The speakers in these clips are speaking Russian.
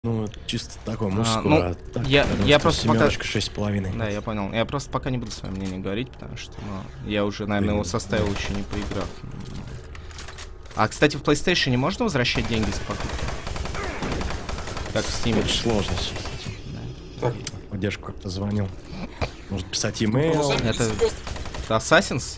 Ну, чисто такой мужской. Ну, так, я просто пока... 6,5. Да, я понял. Я просто пока не буду свое мнение говорить, потому что, ну, я уже, наверное, его составил, еще не поиграв. А, кстати, в PlayStation можно возвращать деньги за покупку? Как в Steam? Очень сложно сейчас. Так. Поддержку как-то звонил. Может писать e-mail? Это Assassin's?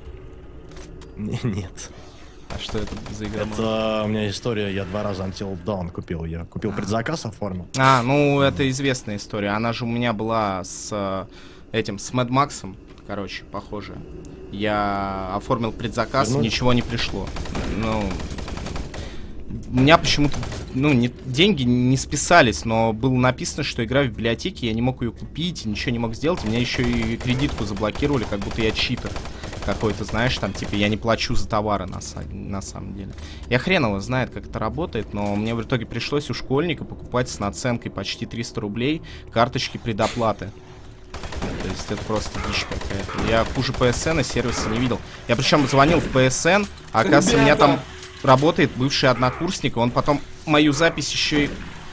Нет. А что это за игра? Это у меня история, я 2 раза Until Dawn купил. Я купил предзаказ, оформил. А, ну это известная история. Она же у меня была с этим, с Mad Max'ом, короче, похожая. Я оформил предзаказ, ничего не пришло. Ну, у меня почему-то, ну, деньги не списались, но было написано, что игра в библиотеке, я не мог ее купить, ничего не мог сделать. Меня еще и кредитку заблокировали, как будто я читер какой-то, знаешь, там, типа, я не плачу за товары на самом деле. Я хрен его знает, как это работает, но мне в итоге пришлось у школьника покупать с наценкой почти 300 рублей карточки предоплаты. То есть это просто дичь какая-то. Я хуже PSN и сервиса не видел. Я причем звонил в PSN, а оказывается, у меня там работает бывший однокурсник, он потом мою запись еще и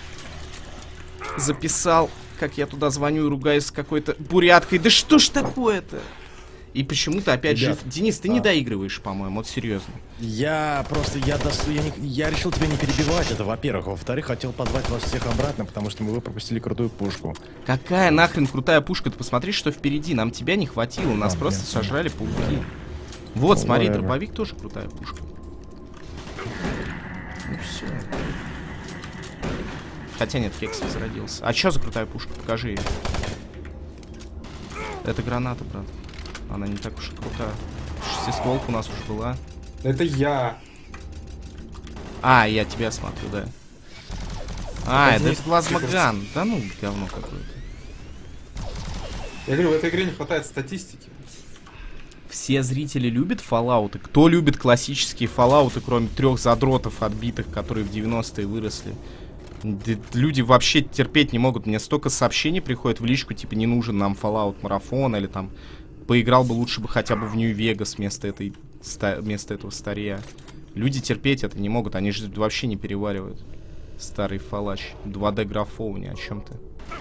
записал, как я туда звоню и ругаюсь с какой-то буряткой. Да что ж такое-то? И почему-то опять же... Денис, ты не доигрываешь, по-моему, вот серьезно. Я просто, я решил тебя не перебивать, это во-первых. Во-вторых, хотел позвать вас всех обратно, потому что вы пропустили крутую пушку. Какая нахрен крутая пушка? Ты посмотри, что впереди. Нам тебя не хватило, нас просто сожрали пауки. Вот, смотри, дробовик тоже крутая пушка. Ну все. Хотя нет, кекс возродился. А что за крутая пушка? Покажи ее. Это граната, брат. Она не так уж и крутая. Шестистволка у нас уже была. Это я. А, я тебя смотрю, да. А, это плазмоган. Да ну, говно какое-то. Я говорю, в этой игре не хватает статистики. Все зрители любят Fallout. Кто любит классические Fallout, кроме 3 задротов отбитых, которые в 90-е выросли? Люди вообще терпеть не могут. Мне столько сообщений приходит в личку, типа, не нужен нам Fallout марафон, или там поиграл бы лучше бы хотя бы в Нью-Вегас вместо этого старья. Люди терпеть это не могут, они же вообще не переваривают. Старый фалач. 2D графоу, ни о чем ты.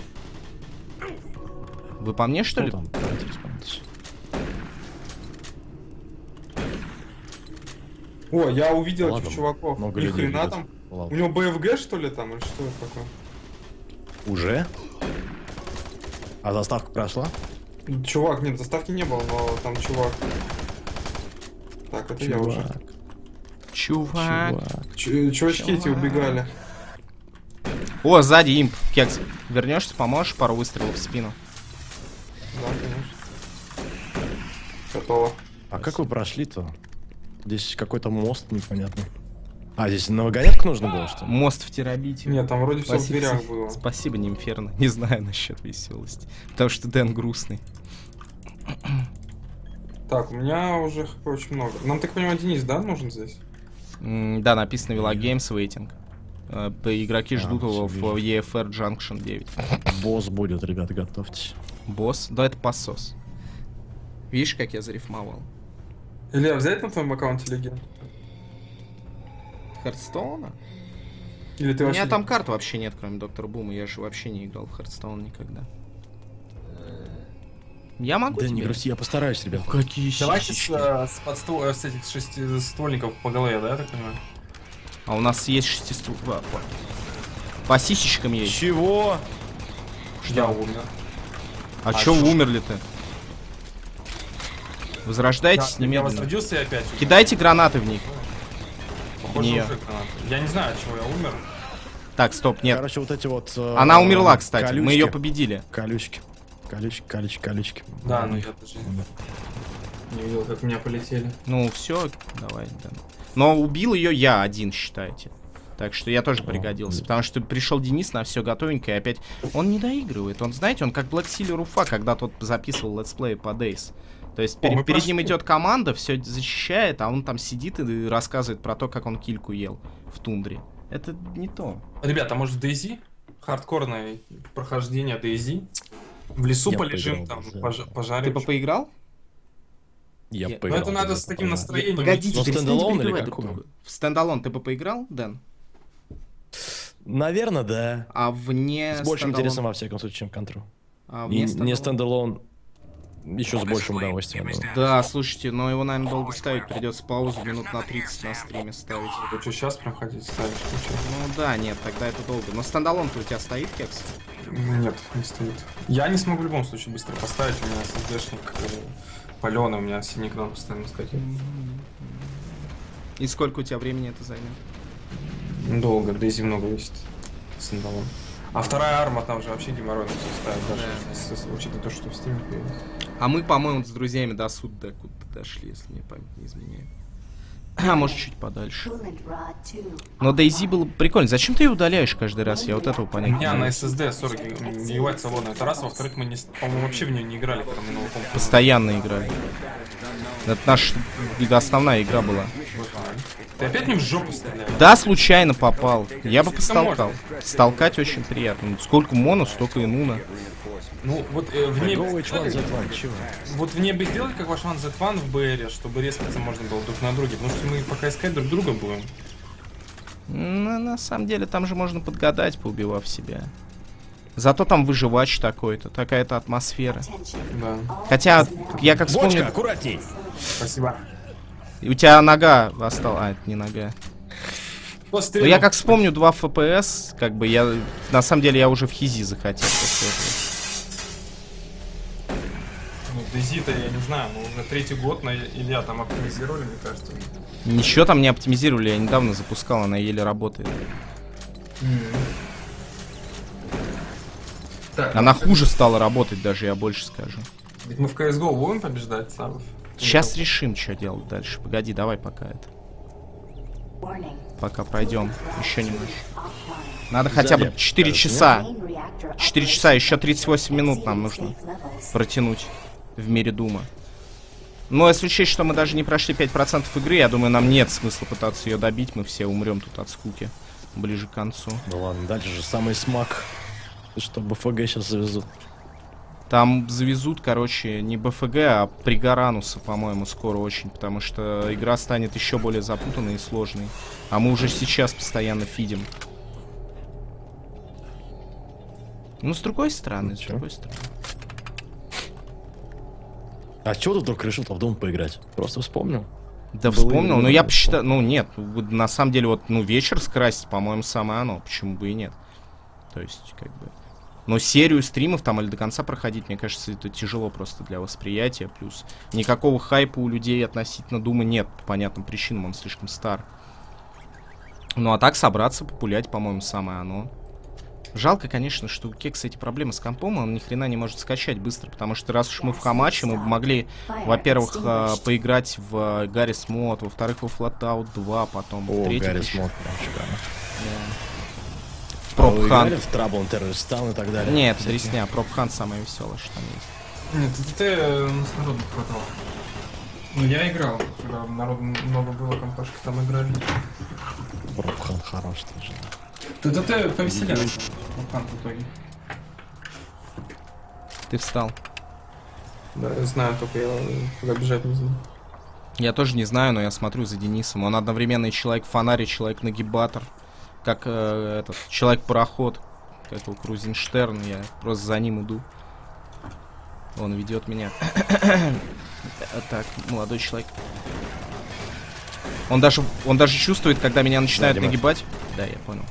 Вы по мне, что ли? О, я увидел этих чуваков. Ни хрена там. Ладно. У него БФГ, что ли, там, или что это такое? Уже? А заставка прошла? Чувак, нет, заставки не было, но там чувак. Так, это я уже. Чувак. Чувачки эти убегали. О, сзади имп. Кекс, вернешься, поможешь пару выстрелов в спину? Да, конечно. Готово. А как вы прошли-то? Здесь какой-то мост непонятный. А, здесь на вагонетку нужно было, что ли? Мост в терабите. Нет, там вроде все в дверях было. Спасибо, Нимферно. Не знаю насчет веселости. Потому что Дэн грустный. Так, у меня уже хп очень много. Нам, так понимаю, Денис, да, нужен здесь? Да, написано Villa Games Waiting. Игроки ждут его в EFR Junction 9. Босс будет, ребята, готовьтесь. Босс? Да, это посос. Видишь, как я зарифмовал? Илья, взять на твоем аккаунте легенд? Хардстоуна? Или ты У вообще... меня там карт вообще нет, кроме Доктора Бума. Я же вообще не играл в Хардстоун никогда. Я могу Да тебе? не грусти, я постараюсь, ребят. Какие Давайте сисечки. с этих шестиствольников по голове, да, я так понимаю? А у нас есть шестиствольник. По сисечкам есть. Чего? Я умер. А чё вы умерли-то? Возрождайтесь Я немедленно. возродился и опять умер. Кидайте гранаты в них. Похоже, Неё. уже граната. Я не знаю, от чего я умер. Так, стоп, нет. Короче, вот эти вот... Она умерла, кстати. колючки. Мы ее победили. Колючки. Колючки. Да, но я даже не видел, как меня полетели. Ну, все, давай. Да. Но убил ее я один, считайте. Так что я тоже пригодился. Потому что пришел Денис на все готовенькое, и опять... Он не доигрывает. Он, знаете, он как Black Seal Руфа, когда тот записывал летсплей по Days. То есть перед ним идет команда, все защищает, а он там сидит и рассказывает про то, как он кильку ел в тундре. Это не то. Ребята, может в DayZ? Хардкорное прохождение DayZ? В лесу Я полежим, поиграл, там, да. пожарим. Ты поиграл? Я Но поиграл. это надо с таким настроением. Погодите, Но перестаньте стендалон или перебивать какой? друг друга. В стендалон ты бы поиграл, Дэн? Наверное, да. А вне С большим стендалон? интересом, во всяком случае, чем Control. А И вне не стендалон? стендалон еще с большим удовольствием. Я думаю. Да, слушайте, но его, наверное, долго ставить. Придется паузу минут на 30 на стриме ставить. Вы что, сейчас прям хотите ставить? Ну да, нет, тогда это долго. Но стендалон-то у тебя стоит, Кекс? Нет, не стоит. Я не смогу в любом случае быстро поставить. У меня SSD-шник паленый, у меня синий экран постоянно скачет. И сколько у тебя времени это займет? Долго, Дейзи много весит. Стендалон. А вторая арма там же вообще геморройно все ставит, даже если учитывая то, что в стиме появилось. А мы, по-моему, с друзьями до суда куда-то дошли, если мне память не изменяет. А может, чуть подальше. Но Дейзи было прикольно. Зачем ты ее удаляешь каждый раз? Я вот этого У понять не меня на могу. SSD 40 гигабайт свободно. Это раз, во-вторых, мы, по-моему, вообще в нее не играли, когда мы новый комп. Постоянно играли. Это наша основная игра была. Ты опять мне в жопу стреляешь? Да, случайно попал. Я бы постолкал. Столкать очень приятно. Ну, сколько моно, столько и нуна. Ну, вот в ней... Go H1Z1, чего? Вот в ней бы сделали, как ваш One-Z1 в БР, чтобы резкаться можно было друг на друге. Потому что мы пока искать друг друга будем. Ну, на самом деле, там же можно подгадать, поубивав себя. Зато там выживач такой-то, такая-то атмосфера. Да. Хотя, я как Бочка, вспомню... аккуратней! Спасибо. У тебя нога осталась... А, это не нога. Ну, я как вспомню 2 FPS, как бы я... На самом деле, я уже в хизи захотел после этого. Ну, Дейзи-то, я не знаю, мы уже 3-й год на Илья там оптимизировали, мне кажется. Ничего там не оптимизировали, я недавно запускал, она еле работает. Так, Она хуже стала работать даже, я больше скажу. ведь мы в CSGO будем побеждать, Савов? Сейчас решим, что делать дальше. Погоди, давай пока это. Пока пройдем. Еще немного. Надо хотя бы 4 часа. 4 часа, еще 38 минут нам нужно протянуть в мире Дума. Но если учесть, что мы даже не прошли 5% игры, я думаю, нам нет смысла пытаться ее добить. Мы все умрем тут от скуки ближе к концу. Ну ладно, дальше же самый смак. Что БФГ сейчас завезут. Там завезут, короче, не БФГ, а Пригарануса, по-моему, скоро очень, потому что игра станет еще более запутанной и сложной. А мы уже сейчас постоянно фидим. Ну, с другой стороны, с другой стороны. А чего ты вдруг решил-то в Doom поиграть? Просто вспомнил? Да вспомнил, но я посчитал, ну нет, на самом деле вот, ну вечер скрасить, по-моему, самое оно, почему бы и нет. То есть, как бы... Но серию стримов там или до конца проходить, мне кажется, это тяжело просто для восприятия. Плюс никакого хайпа у людей относительно Дума нет, по понятным причинам, он слишком стар. Ну а так собраться, популять, по-моему, самое оно. Жалко, конечно, что у Кекса эти проблемы с компом, он ни хрена не может скачать быстро, потому что раз уж мы в Хамаче, мы бы могли, во-первых, поиграть в Гаррис Мод, во-вторых, во Flatout 2, потом в третьем. Гаррис Мод, прям шикарно. Пропхан. В Trouble Terrorist Town и так далее. Нет, это дресня, Пропхан самое веселое, что там есть. Нет, это у нас народу хватало. Ну, я играл, когда народу много было, компашки там играли. Пропхан хорош тоже. ТТТ повеселее, Пропхан в итоге. Ты встал. Да, я знаю, только я куда бежать не знаю. Я тоже не знаю, но я смотрю за Денисом. Он одновременно и человек-фонарь, и человек-нагибатор. Как этот человек-пароход, как у Крузенштерн, я просто за ним иду. Он ведет меня. Так, молодой человек. Он даже чувствует, когда меня начинают нагибать. Да, я понял.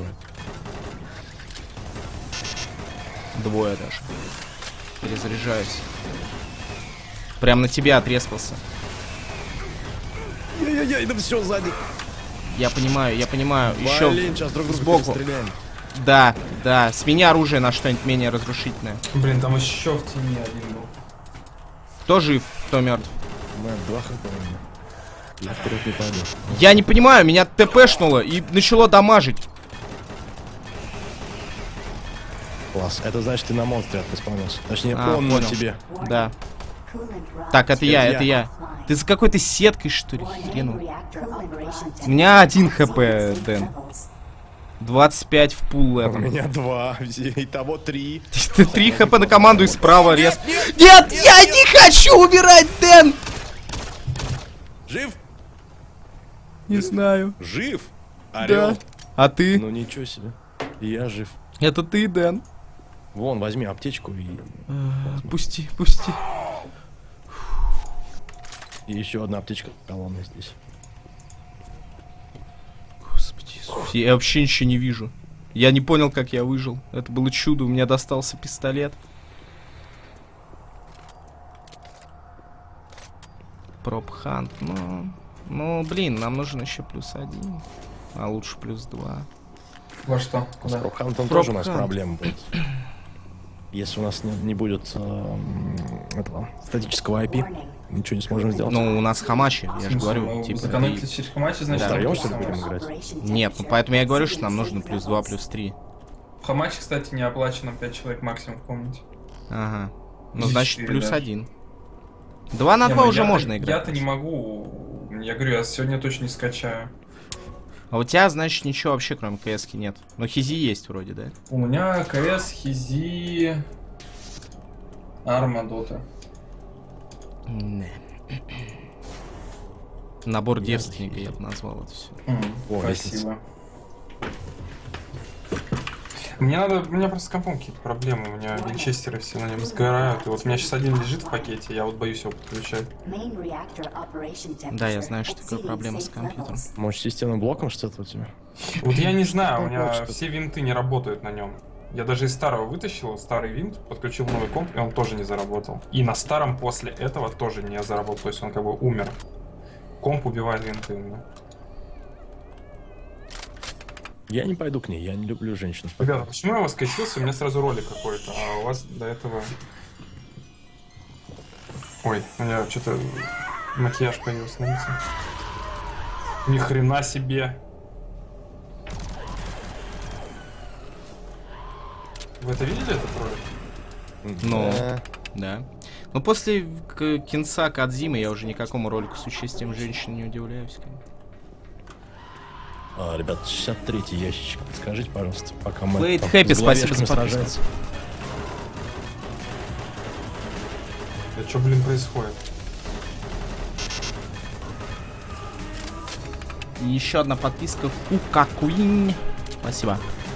Двое даже. Перезаряжаюсь. Прям на тебя отреспался. Яй-яй-яй, да все сзади. Я понимаю. Еще сейчас друг друга сбоку. стреляем. Да. Смени оружие на что-нибудь менее разрушительное. Блин, там еще в тени один был. Кто жив, кто мертв? Мы 2 хп у меня. Я вперед не пойду. Я не понимаю, меня ТПшнуло и начало дамажить. Класс. Это значит, ты на монстре отпоспавнился. Точнее, он понял. на тебе. Да. Так, это я. Ты за какой-то сеткой, что ли, хрену? У меня 1 хп, Дэн. 25 в пул У этом. меня 2. Итого 3. Ты 3 хп на команду и справа рез. Нет, я не хочу умирать, Дэн! Жив? Не знаю. Жив? Орел. А ты? Ну ничего себе. Я жив. Это ты, Дэн. Вон, возьми аптечку и... Пусти. И еще одна аптечка колонны здесь. Господи Иисусе, я вообще ничего не вижу. Я не понял, как я выжил. Это было чудо, у меня достался пистолет. Пропхант, ну, блин, нам нужен еще +1. А лучше +2. Во что? С Куда? Пропхантом тоже у нас проблема будет. Если у нас не будет этого статического IP, ничего не сможем сделать. Ну, у нас хамачи, я же говорю. Типа, Сэкономите через хамачи, значит... Да, там втроем, то что ли, самое. будем играть? Нет, ну поэтому я говорю, что нам нужно +2, +3. В хамаче, кстати, не оплачено 5 человек максимум в комнате. Ага. Ну, Здесь значит, 4, да. +1. 2 на 2 уже можно играть. Я-то не могу. Я говорю, я сегодня точно не скачаю. А у тебя, значит, ничего вообще, кроме КСки, нет. Но Хизи есть вроде, да? У меня КС, Хизи, Арма, Дота. Набор девственника я бы назвал это все. О, Спасибо. У меня просто с компом какие-то проблемы, у меня винчестеры все на нем сгорают. И вот у меня сейчас один лежит в пакете, я вот боюсь его подключать. Да, я знаю, что такое проблема с компьютером. Может, системным блоком что-то у тебя? Вот я не знаю, у Ну, меня что-то. все винты не работают на нем. Я даже из старого вытащил старый винт, подключил в новый комп, и он тоже не заработал. И на старом после этого тоже не заработал, то есть он как бы умер. Комп убивает винты у меня. Я не пойду к ней, я не люблю женщин. Ребята, почему я у вас скачился? У меня сразу ролик какой-то, а у вас до этого... Ой, у меня что-то макияж появился на лице. Ни хрена себе. Вы это видели, этот ролик? Ну, Да. да. Но после кинца Кодзимы я уже никакому ролику с участием женщин не удивляюсь. Ребят, 63-й ящичек, подскажите, пожалуйста, пока мы... Play it там happy, с спасибо головешками за подписку. сражается. Да что, блин, происходит? И еще одна подписка Кукакуинь. Спасибо.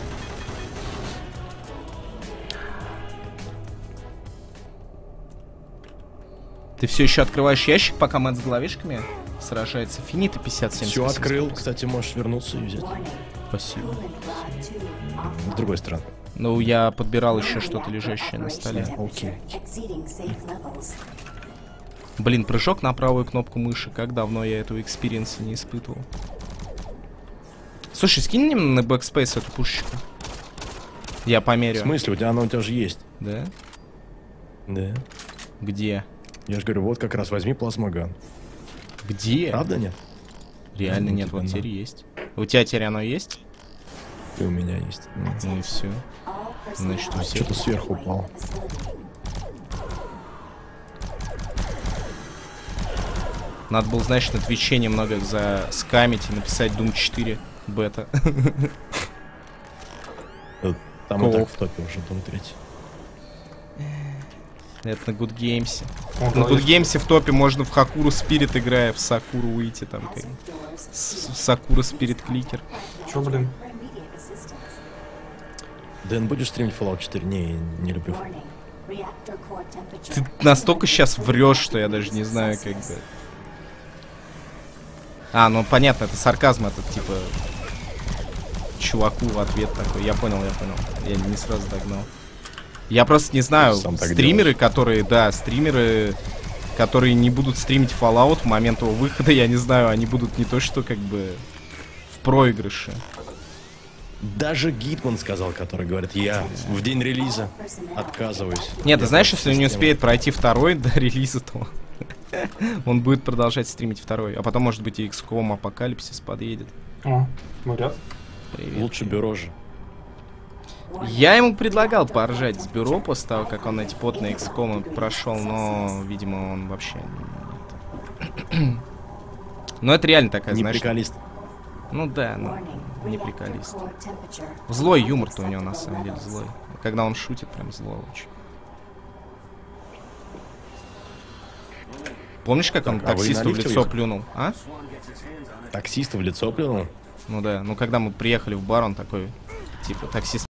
Ты все еще открываешь ящик, пока Мэтт с головешками сражается? Финита 57. Все спасибо. открыл, кстати, можешь вернуться и взять. Спасибо. С другой стороны. Ну, я подбирал еще что-то лежащее на столе. Окей. Блин, прыжок на правую кнопку мыши. Как давно я этого экспириенса не испытывал. Слушай, скинь мне на бэкспейс эту пушечку. Я померю. В смысле? Она у тебя же есть. Да? Да. Где? Я же говорю, вот как раз возьми плазмоган. Где? Правда нет? Реально Ну, нет, типа, вот да. теперь есть. У тебя теперь оно есть? И у меня есть. Ну и все. Значит, у всех. Что-то сверху упало. Надо было, значит, на Твиче немного заскамить и написать Doom 4 бета. Там и так в топе уже Doom 3. Это на Good Games. О, На головешка. Good Games в топе можно в Хакуру Спирит, играя в Сакуру, выйти там. Как... Сакура Спирит Кликер. Чё, блин? Дэн, будешь стримить Fallout 4? Не люблю. Ты настолько сейчас врешь, что я даже не знаю, как бы. А, ну понятно, это сарказм, этот типа чуваку в ответ такой. Я понял. Я не сразу догнал. Я просто не знаю, Сам так стримеры, которые не будут стримить Fallout в момент его выхода, я не знаю, они будут не то что как бы в проигрыше. Даже Гитман сказал, который говорит, я в день релиза отказываюсь. Нет, ты Я знаешь, просто если он не систему. успеет пройти второй до релиза, то он будет продолжать стримить второй. А потом, может быть, и XCOM Апокалипсис подъедет. О, говорят. Привет. Лучше бюро же. Я ему предлагал поржать с бюро после того, как он эти потные XCOM прошел, но, видимо, он вообще нет. Но это реально такая, Не знаешь... приколист. Ну да, ну, не приколист. Злой юмор-то у него, на самом деле, злой. Когда он шутит, прям злой очень. Помнишь, как он Так, а вы на таксисту в лифте лицо уехали? плюнул, а? Таксиста в лицо плюнул? Ну да, ну когда мы приехали в бар, он такой, типа, таксист